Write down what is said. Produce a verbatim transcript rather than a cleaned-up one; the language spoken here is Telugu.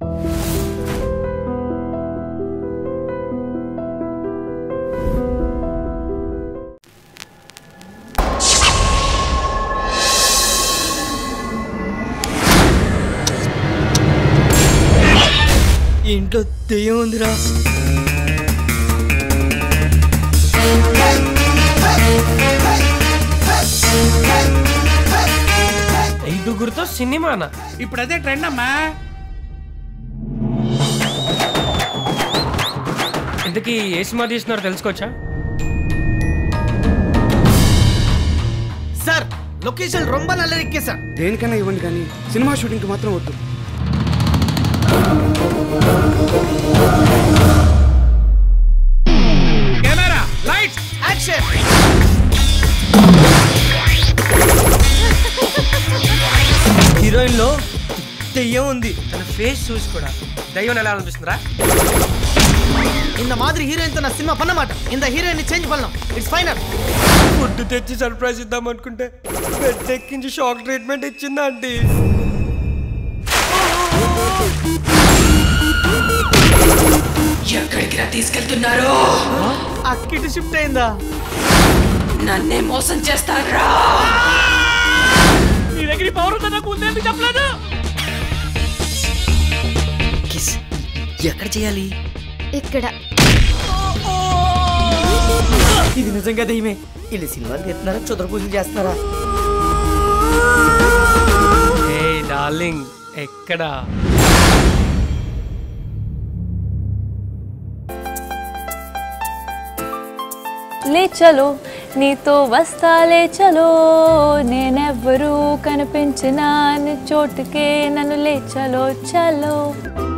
ఇంట్లో దెయ్యం ఉందిరా. ఐదుగురితో సినిమానా? ఇప్పుడు అదే ట్రెండ్ అమ్మా. ఇంతకీ ఏ సినిమా తీస్తున్నారో తెలుసుకోవచ్చా? సార్ లొకేషన్ రొంబ నల్ల ఎక్కే సార్. దేనికైనా ఇవ్వండి కానీ సినిమా షూటింగ్కి మాత్రం వద్దు. Camera lights action. హీరోయిన్ లో దెయ్యం ఉంది. తన ఫేస్ చూసి కూడా దయ్యం ఎలా అనిపిస్తుందిరా? இந்த மாதிரி ஹீரோயின் తో నా సినిమా పన్నమాట. இந்த హీరోయిన్ చేంజ్ పడలం. It's final. ఫుడ్ తెచ్చి సర్ప్రైజ్ ఇద్దాం అనుకుంటే బెడ్ ఎక్కించి షాక్ ట్రీట్మెంట్ ఇచ్చిందా ఆంటీ. ఎక్కడికి రా తీసుకెళ్తున్నారు? అక్కిటి షిఫ్ట్ అయిందా? నన్నే మోసం చేస్తారా? నీ దగ్గర పవర్ ఉందా నాకు ఉందేందుకు చెప్పలేదు? కిస్ ఎక్కడ చేయాలి? ఇక్కడ. ఇది నిజంగా దయ్యమే. వీళ్ళు సినిమాలు తీస్తున్నారా చుదర పూజలు చేస్తున్నారా? ఏ డార్లింగ్ ఎక్కడ? లే చలో నీతో వస్తాలే చలో, నేనెవ్వరూ కనిపించిన చోటుకే నన్ను లే చలో చలో.